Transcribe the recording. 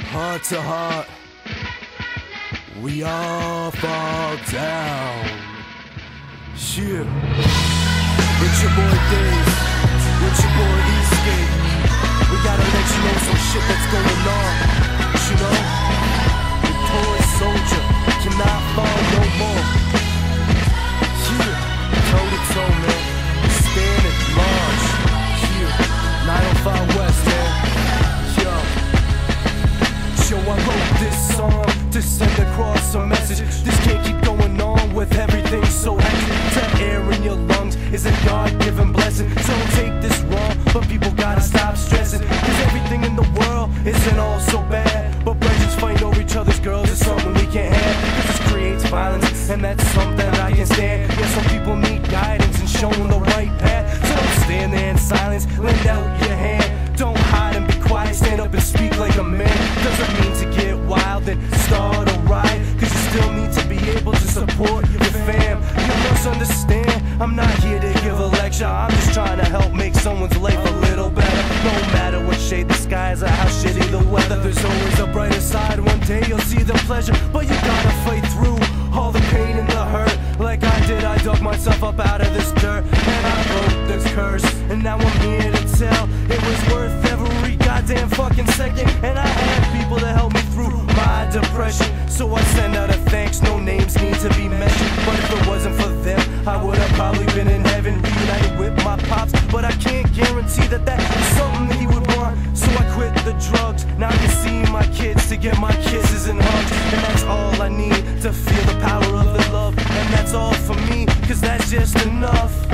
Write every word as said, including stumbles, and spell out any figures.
Heart to heart, we all fall down. Shit. It's your boy Dave, it's your boy Eastgate. We gotta let you know some shit that's going on. You know, the toy soldier cannot fall no more. Yeah, toe to toe, man. Standing large. Yeah, nine oh five West, man. Yo. Yo, I wrote this song to send across a message. This can't keep going on with everything so hectic. To air in your lungs is a God-given blessing. So don't take this wrong, but people gotta stop stressing. Cause everything in the world isn't all so bad. But brothers fighting over each other's girls is something we can't have. Cause this creates violence, and that's something I can stand. Yeah, some people need guidance and showing the right path. So don't stand there in silence, lend out your hand. Don't hide and be quiet, stand up and speak like a man. Doesn't mean to get wild and start a riot, cause you still need to be able to support your fam. You must understand, I'm not here to give a lecture. I'm just trying to help make someone's life a little better. No matter what shade the sky is or how shitty the weather, there's always a brighter side. One day you'll see the pleasure, but you gotta fight through all the pain and the hurt. Like I did, I dug myself up out of this dirt, and I wrote this curse, and now I'm here to tell it was worth every goddamn fucking second. And I had people to help me through my depression, so I send out a thanks. No names need to be mentioned, but if it wasn't for them, I would have probably been in heaven, reunited with my pops. But I can't guarantee that that is something he would want, so I quit the drugs. Now I can see my kids to get my kisses and hugs, and that's all I need to feel the power of the love. And that's all for me, cause that's just enough.